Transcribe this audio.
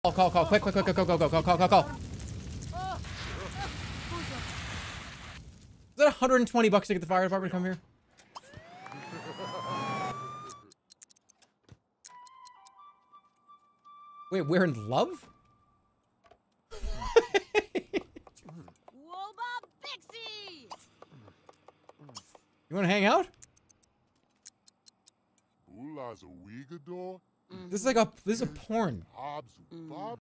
Call. Quick. Call. Is that $120 to get the fire department to come here? Wait, we're in love? You want to hang out? This is like this is a porn.